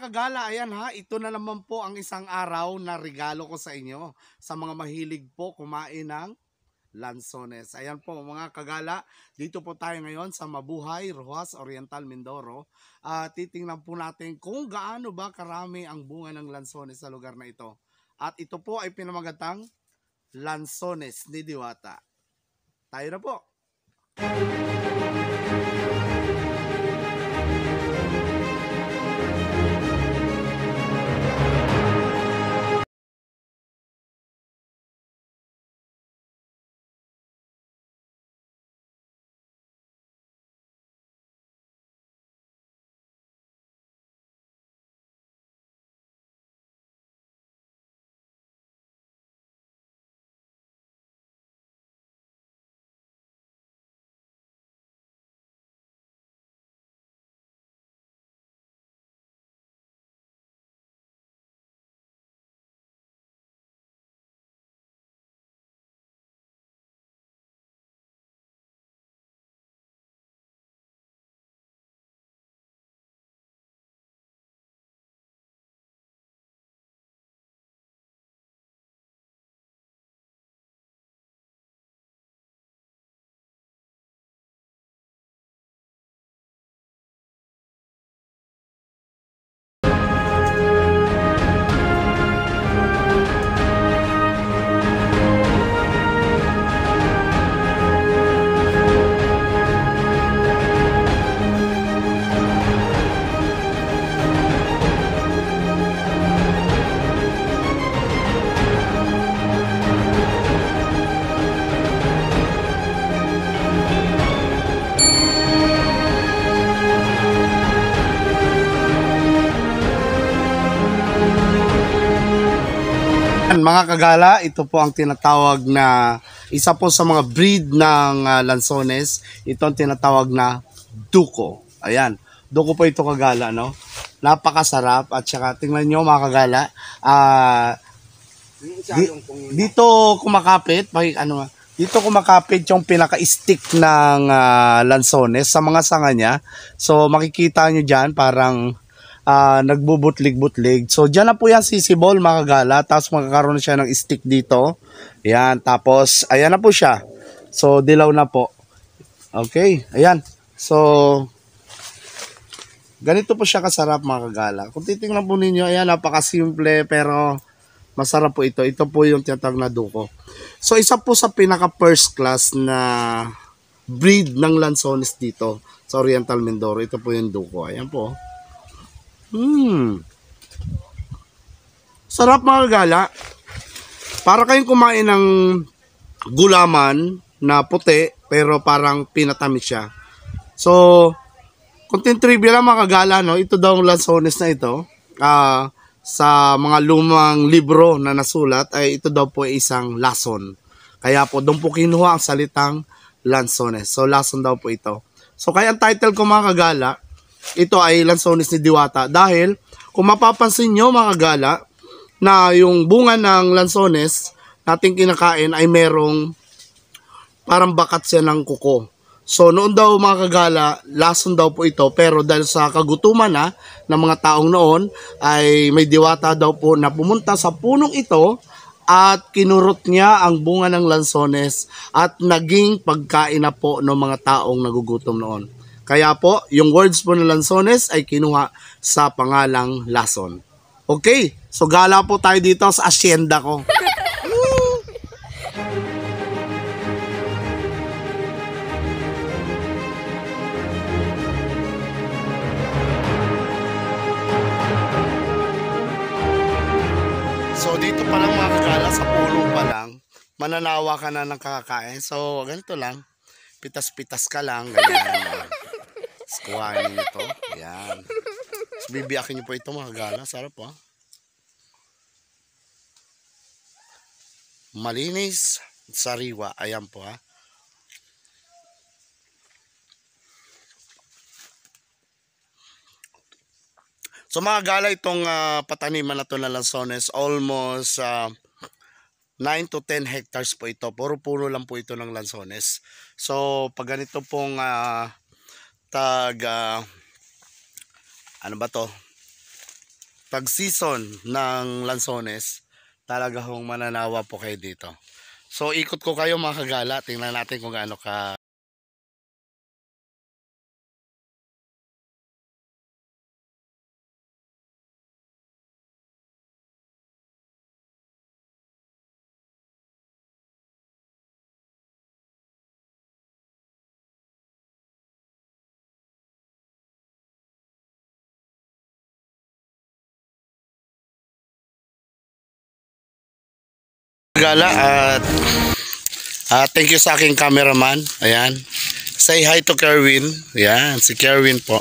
kagala, ayan ha, ito na naman po ang isang araw na regalo ko sa inyo. Sa mga mahilig po kumain ng lansones. Ayan po mga kagala, dito po tayo ngayon sa Mabuhay, Roxas Oriental, Mindoro. Titingnan po natin kung gaano ba karami ang bunga ng lansones sa lugar na ito. At ito po ay pinamagatang lansones ni Diwata. Tayo na po. Mga kagala, ito po ang tinatawag na isa po sa mga breed ng lansones. Ito ang tinatawag na duko. Ayan, duko po ito kagala, no? Napakasarap at saka tingnan nyo mga kagala, dito kumakapit, dito kumakapit yung pinaka-stick ng lansones sa mga sanga niya. So makikita nyo dyan parang nagbubutlig-butlig. So dyan na po yan sisibol mga kagala. Tapos magkakaroon na siya ng stick dito. Ayan. Tapos ayan na po siya. So dilaw na po. Okay. Ayan. So ganito po siya kasarap mga kagala. Kung titingnan po ninyo, ayan, napakasimple pero masarap po ito. Ito po yung tinatawag na duko. So isa po sa pinaka first class na breed ng lansones dito sa Oriental Mindoro. Ito po yung duko. Ayan po. Sarap mga kagala. Para kayong kumain ng gulaman na puti pero parang pinatamis siya. So, content trivia lang mga kagala, no? Ito daw ang lansones na ito. Sa mga lumang libro na nasulat ay ito daw po ay isang lason. Kaya po doon po kinuha ang salitang lansones. So, lason daw po ito. So, kaya ang title ko mga kagala, ito ay lansones ni Diwata dahil kung mapapansin nyo mga kagala na yung bunga ng lansones nating kinakain ay merong parang bakat siya ng kuko. So noon daw mga kagala, lason daw po ito pero dahil sa kagutuman ng mga taong noon ay may diwata daw po na pumunta sa punong ito at kinurot niya ang bunga ng lansones at naging pagkain na po ng mga taong nagugutom noon. Kaya po, yung words po ng lansones ay kinuha sa pangalang lason. Okay, so gala po tayo dito sa asyenda ko. So dito pa lang mga kagala, sa pulo pa lang, mananawa ka na ng kakakain. So ganito lang, pitas-pitas ka lang, ganyan. Kuhanin nyo ito. Ayan. So, bibiyakin nyo po ito mga kagala. Sarap po. Malinis, sariwa. Ayan po ha. So mga kagala, itong pataniman na ito na lansones, almost 9 to 10 hectares po ito. Puro puno lang po ito ng lansones. So pag ganito pong ano ba to? pag season ng lansones, talaga hong mananawa po kayo dito. So ikot ko kayo mga kagala, tingnan natin kung gaano ka kagala at thank you sa aking cameraman. Ayan. Say hi to Kerwin. Ayan, si Kerwin po.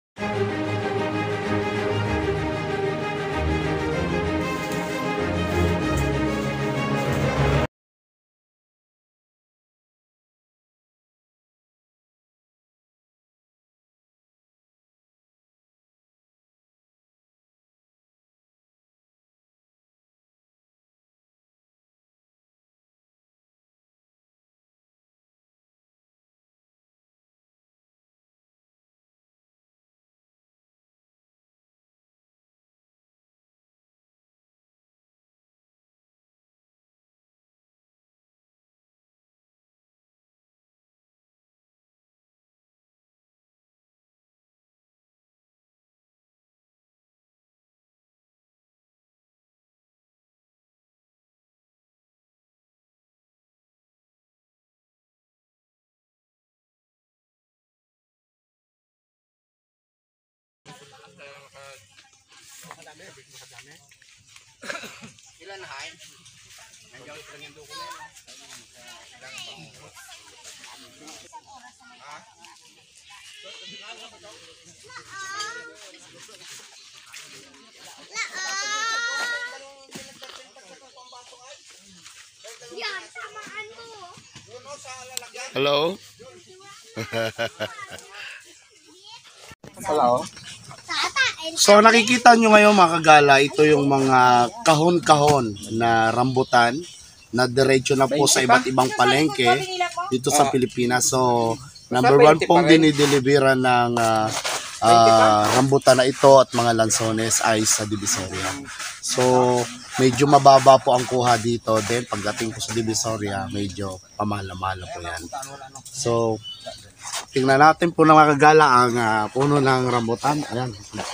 Hello. Hello. So nakikita nyo ngayon mga kagala, ito yung mga kahon-kahon na rambutan na diretso na po sa iba't ibang palengke dito sa Pilipinas. So number 1 pong dinideliveran ng rambutan na ito at mga lansones ay sa Divisoria. So medyo mababa po ang kuha dito. Then pagdating po sa Divisoria, medyo pamahal-mahal po yan. So tingnan natin po na mga kagala ang puno ng rambutan. Ayan.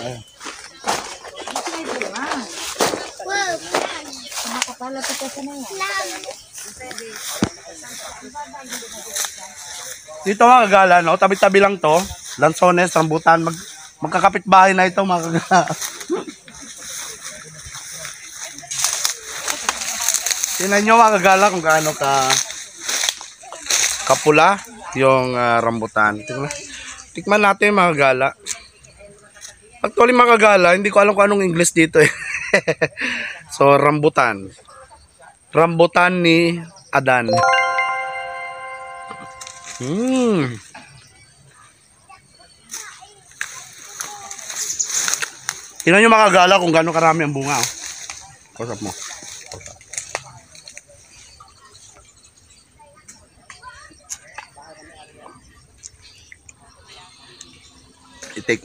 Dito mga kagala, no? Tabi-tabi lang to. Lansones, rambutan. Magkakapit bahay na ito mga kagala. Tingnan nyo mga kagala kung gaano kapula yung rambutan. Tikman natin mga kagala. Actually mga kagala, hindi ko alam kung anong English dito eh. So rambutan. Rambutan ni Adan. Tingnan nyo mga kagala kung gaano karami ang bunga. Kusap mo. I-take.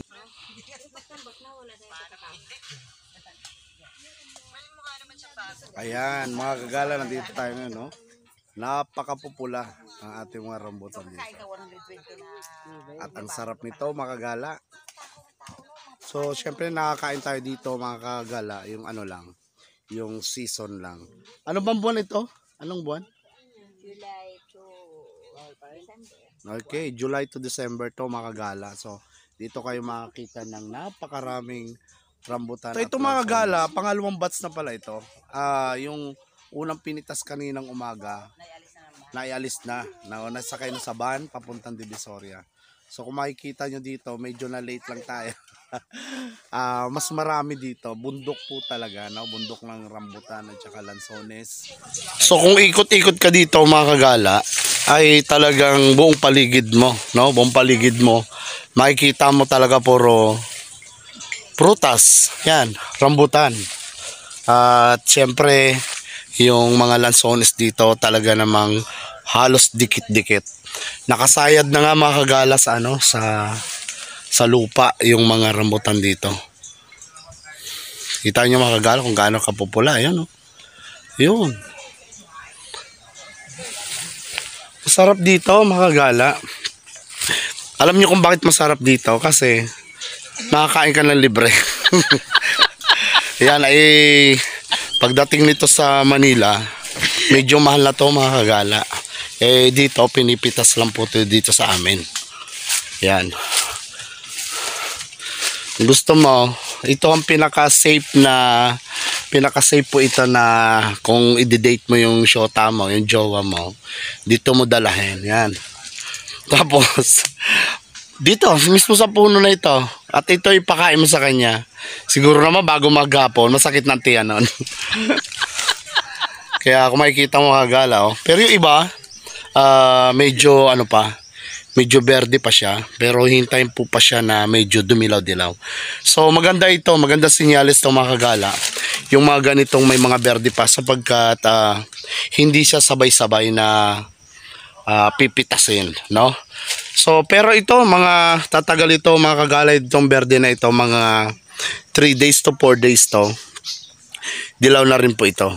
Ayan, mga kagala, nandito tayo ngayon, no? Napakapupula ang ating mga rambutan dito. At ang sarap nito, mga kagala. So, syempre nakakain tayo dito, mga kagala, yung ano lang, yung season lang. Ano bang buwan ito? Anong buwan? July to December. Okay, July to December to mga kagala. So, dito kayo makakita ng napakaraming rambutan. So, ito mga kagala, pangalawang batch na pala ito. Yung unang pinitas kaninang umaga, naialis na. Nasakay na sa van, papuntang Divisoria. So, kung makikita nyo dito, medyo na late lang tayo. Mas marami dito. Bundok po talaga, no? Bundok ng rambutan at saka lansones. So, kung ikot-ikot ka dito mga kagala, ay talagang buong paligid mo, no? Buong paligid mo, makikita mo talaga puro prutas. Yan, rambutan. At syempre, yung mga lansones dito talaga namang halos dikit-dikit. Nakasayad na nga mga kagala sa ano, sa lupa yung mga rambutan dito. Kita nyo mga kagala kung gaano kapupula. Ayan, oh. Yun. Masarap dito mga kagala. Alam nyo kung bakit masarap dito? Kasi nakakain ka ng libre. Yan ay pagdating nito sa Manila, medyo mahal na to mga kagala. Dito pinipitas lang po ito dito sa amin. Yan. Gusto mo, ito ang pinaka-safe po ito na kung i-date mo yung shota mo, yung jowa mo, dito mo dalahin. Yan. Tapos dito, mismo sa puno na ito. At ito ipakain mo sa kanya. Siguro naman bago maghapon, masakit ng tiyan nun. Kaya kung makikita mo kagala, oh. Pero yung iba, medyo ano pa, medyo verde pa siya. Pero hintayin po pa siya na medyo dumilaw-dilaw. So maganda ito, maganda sinyalis ito mga kagala. Yung mga ganitong may mga verde pa sapagkat hindi siya sabay-sabay na pipitasin, no? So, pero ito, mga tatagal ito, mga kagalay, itong berde na ito, mga 3 days to 4 days to. Dilaw na rin po ito.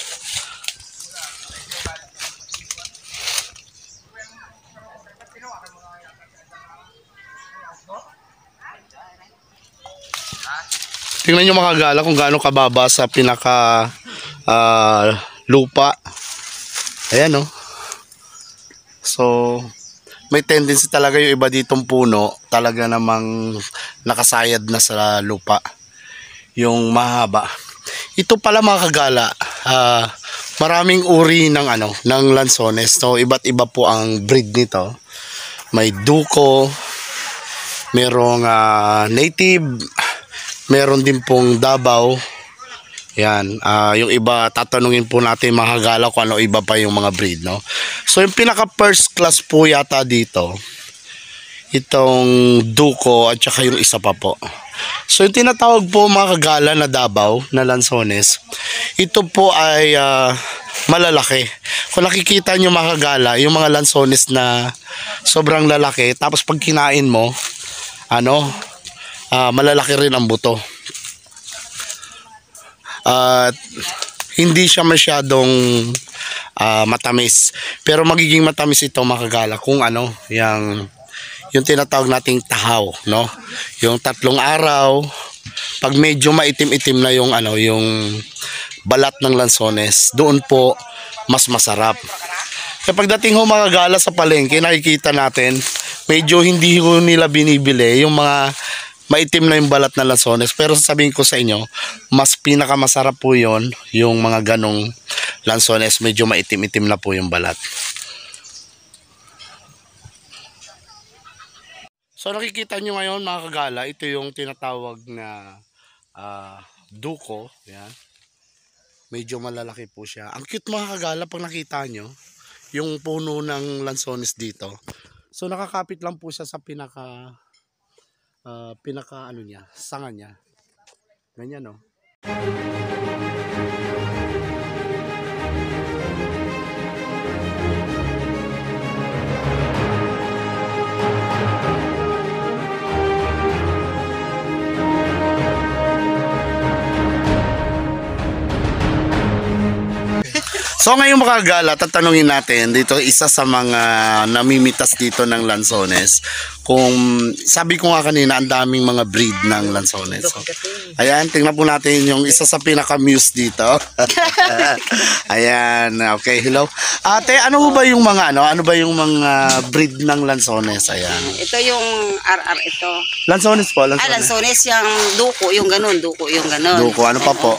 Tingnan nyo mga kagala kung gaano kababa sa pinaka lupa. Ayan, no? So, may tendency talaga yung iba ditong puno talaga namang nakasayad na sa lupa yung mahaba. Ito pala mga kagala, maraming uri ng ng lansones. So iba't iba po ang breed nito. May Duco, merong native, meron din pong Davao. Yan, yung iba tatanungin po natin mga kagala kung ano iba pa yung mga breed, no? So yung pinaka first class po yata dito, itong Duco at saka yung isa pa po. So yung tinatawag po mga kagala na Davao, na lansones, ito po ay malalaki. Kung nakikita nyo mga kagala, yung mga lansones na sobrang lalaki, tapos pag kinain mo, malalaki rin ang buto. At hindi siya masyadong matamis, pero magiging matamis ito mga kagala kung yung tinatawag nating tahaw, no? Yung 3 araw, pag medyo maitim-itim na yung yung balat ng lansones, doon po mas masarap. Kaya pagdating ho mga kagala sa palengke, nakikita natin medyo hindi ho nila binibili yung mga maitim na yung balat ng lansones, pero sasabihin ko sa inyo, mas pinakamasarap po yon yung mga ganong lansones, medyo maitim-itim na po yung balat. So nakikita nyo ngayon mga kagala, ito yung tinatawag na Duco. Yan. Medyo malalaki po siya. Ang cute mga kagala pag nakita nyo yung puno ng lansones dito. So nakakapit lang po siya sa pinaka niya, sanga niya. Ganyan, no? So ngayon mga kagala, tatanungin natin dito isa sa mga namimitas dito ng lansones. Kung sabi ko nga kanina, ang daming mga breed ng lansones. So, ayan, tingnan po natin yung isa sa pinaka-muse dito. Ayan, okay, hello. Ate, ano ba yung mga ano ba yung mga breed ng lansones? Ayan. Ito yung RR ito. Lansones po, lansones. Lansones yung Duco, yung ganun, Duco, yung ganun. Duco, ano pa po?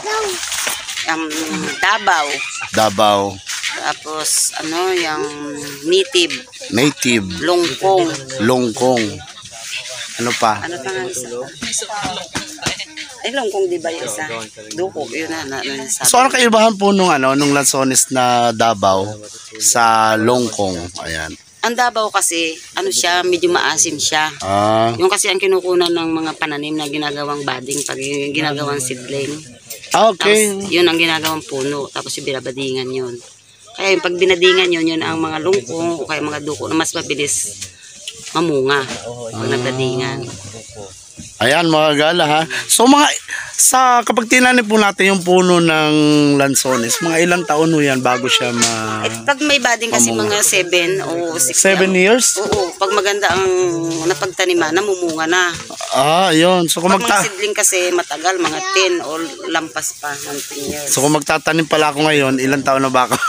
Davao. Davao. Tapos yung native. Native. Longkong. Longkong. Ano pa? Ano pa nga isa? Ay, Longkong di ba yung isa? Duco, yun na sabi. So ano kaibahan po nung lansones na Davao sa Longkong? Ayan. Ang Davao kasi, siya, medyo maasim siya. Yung kasi ang kinukunan ng mga pananim na ginagawang budding, pag ginagawang seedling. Okay. Tapos, yun ang ginagawang puno. Tapos yung binabadingan yun. Kaya yung pag binadingan yun ang mga lungkong o kaya mga duko na mas mabilis mamunga pag nagdadingan. Ayan mga gala ha. So kapag tinanim po natin yung puno ng lansones, mga ilang taon ho yan bago siya Pag may bading kasi mamunga. mga 7 o 6 7 years? Oo, pag maganda ang napagtaniman, namumunga na. Yun. So kung Pag mga seedling kasi matagal, mga 10 o lampas pa ng 10 years. So kung magtatanim pala ako ngayon, ilang taon na ba ako?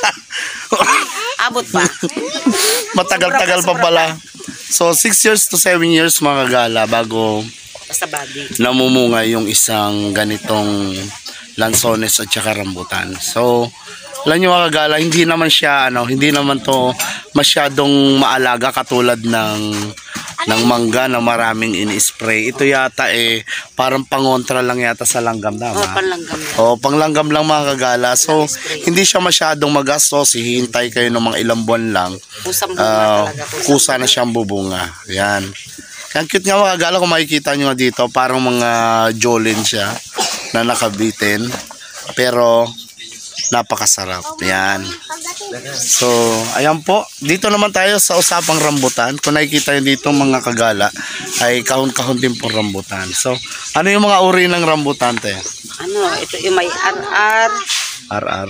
Abot pa. Matagal-tagal pa pala. So 6 years to 7 years mga gala bago Basta bading. namumunga yung isang ganitong lansones at saka rambutan. So alam nyo mga gala, hindi naman to masyadong maalaga katulad ng mangga na maraming in-spray. Ito yata parang pangontra lang yata sa langgam, tama? Panlanggam lang. Panglanggam lang mga kagala. So hindi siya masyadong magastos, hihintay kayo ng mga ilang buwan lang. Kusang bunga talaga. Kusa na siyang bubunga. Yan. Ang cute nga mga kagala, kung makikita nyo nga dito, parang mga jolin siya na nakabitin. Pero napakasarap. Yan. So, ayan po. Dito naman tayo sa usapang rambutan. Kung nakikita nyo dito mga kagala, ay kahon-kahon din po rambutan. So, ano yung mga uri ng rambutan, te? Ito yung may RR, RR.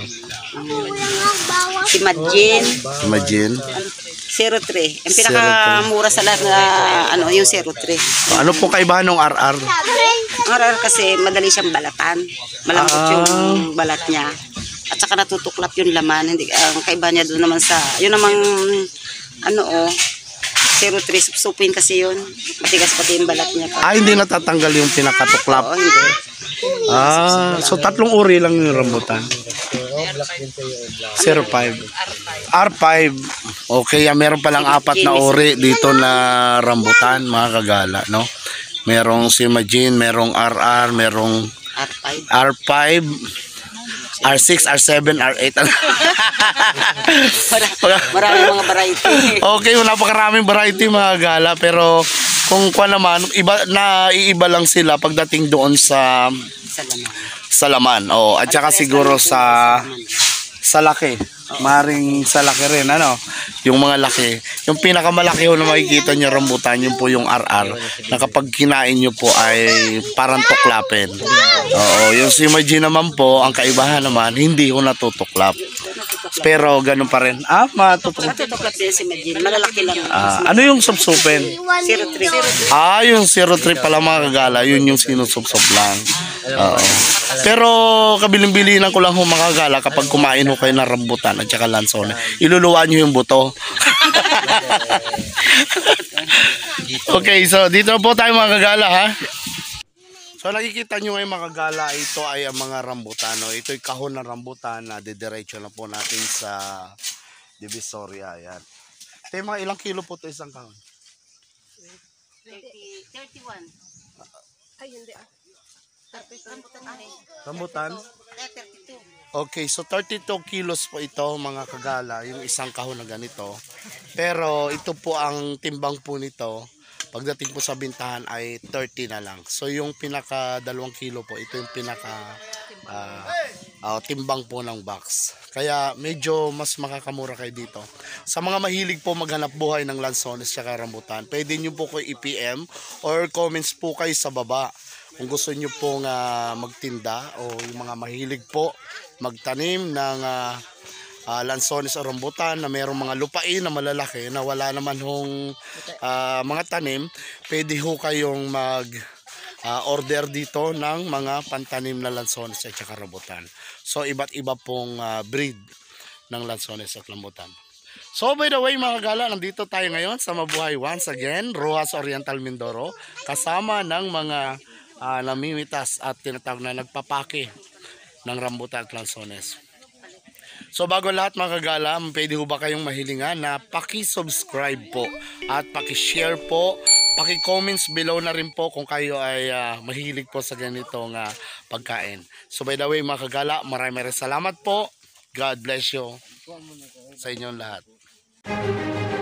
Imagine, 03. Ang pinakamura sa lahat na yung 03. Ano po kaibahan ng RR? Ang RR kasi madali siyang balatan. Malambot yung balat niya. At saka natutuklap yung laman. Hindi, ang kaiba niya doon naman yun namang 03, supsupin kasi yun. Matigas pati yung balat niya. Hindi natatanggal yung pinakatuklap. Oo, hindi. So tatlong uri lang yung rambutan. 05. R5. Okay, meron palang 4 na uri dito na rambutan, mga kagala, no? Merong Imagine, merong RR, merong R5, R6, R7, R8. Maraming mga variety. Okay, napakaraming variety mga gala, pero kung naman, iiba lang sila pagdating doon sa laman. At saka siguro sa laki. Maring sa laki rin, yung mga laki. Yung pinakamalaki na makikita nyo rambutan, yun po yung RR, na kapag kinain nyo po ay parang tuklapin. Yung Imagine naman po, ang kaibahan naman, hindi ko natutuklap. Pero ganun pa rin. Matutuklap. Natutuklap din si Imagine. Malalaki lang. Ano yung supsupin? 03. Yung 03 pala mga kagala, yun yung sinusupsup lang. Pero kabiling-bilinan ko lang mga kagala, kapag kumain ho kayo ng rambutan at saka lansone, iluluwaan nyo yung buto. Okay, so dito po tayo mga kagala, ha. So nakikita nyo ngayon mga kagala, ito ay ang mga rambutan. Ito'y kahon ng rambutan na didiretso na po natin sa Divisoria. Ayan. Ito mga ilang kilo po ito isang kahon? 31. Ay, hindi Rambutan? 32. Okay, so 32 kilos po ito mga kagala, yung isang kahon na ganito. Pero ito po ang timbang po nito, pagdating po sa bintahan ay 30 na lang. So yung pinaka 2 kilo po, ito yung pinaka timbang po ng box. Kaya medyo mas makakamura kayo dito. Sa mga mahilig po maghanap buhay ng lansones at rambutan, pwede nyo po ko i-PM or comments po kayo sa baba. Kung gusto nyo pong magtinda o yung mga mahilig po magtanim ng lansones o rambutan na mayroong mga lupain na malalaki na wala naman hong mga tanim, pwede ho kayong order dito ng mga pantanim na lansones at saka rambutan. So iba't iba pong breed ng lansones at rambutan. So by the way mga gala, nandito tayo ngayon sa Mabuhay once again, Roxas Oriental Mindoro, kasama ng mga namimitas at tinatawag na nagpapake ng rambutan at lansones. So bago lahat mga kagala, pwede ho ba kayong mahilingan na paki-subscribe po at paki-share po, paki-comments below na rin po kung kayo ay mahilig po sa ganitong pagkain. So by the way mga kagala, maraming salamat po. God bless you sa inyong lahat.